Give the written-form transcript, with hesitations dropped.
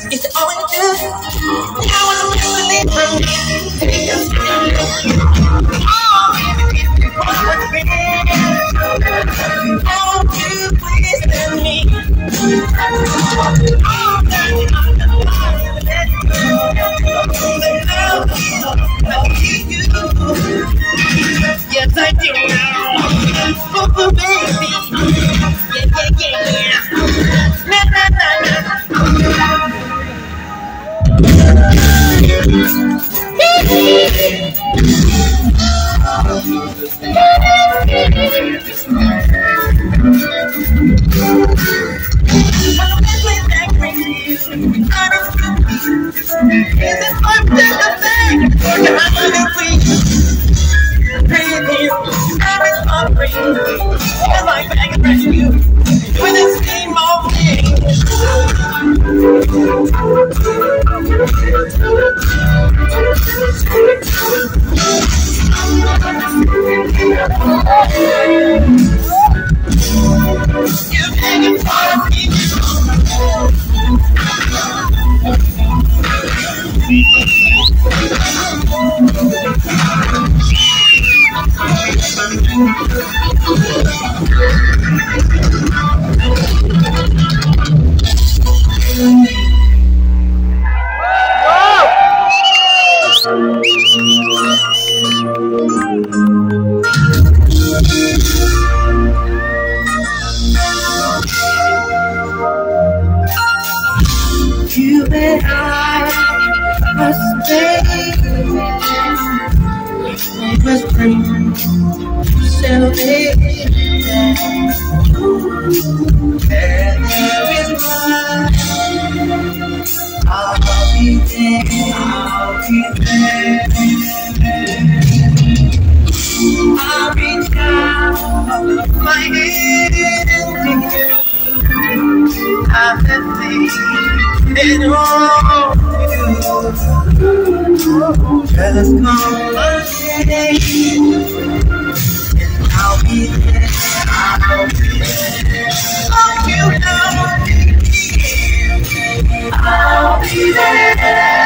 It's all you do. I wanna believe from me. Take a stand. Oh, baby, if you want what's real, won't you please tell me? Oh, darling, I'm the one that love you. Yes, I do. Oh, baby. Yeah. Na, na, na, na. You and I must stay. We must bring salvation. And there is one. I'll be there. I'll reach down my hand to you. I have faith in all you. Just come again, and I'll be there. Oh, you know, I'll be there.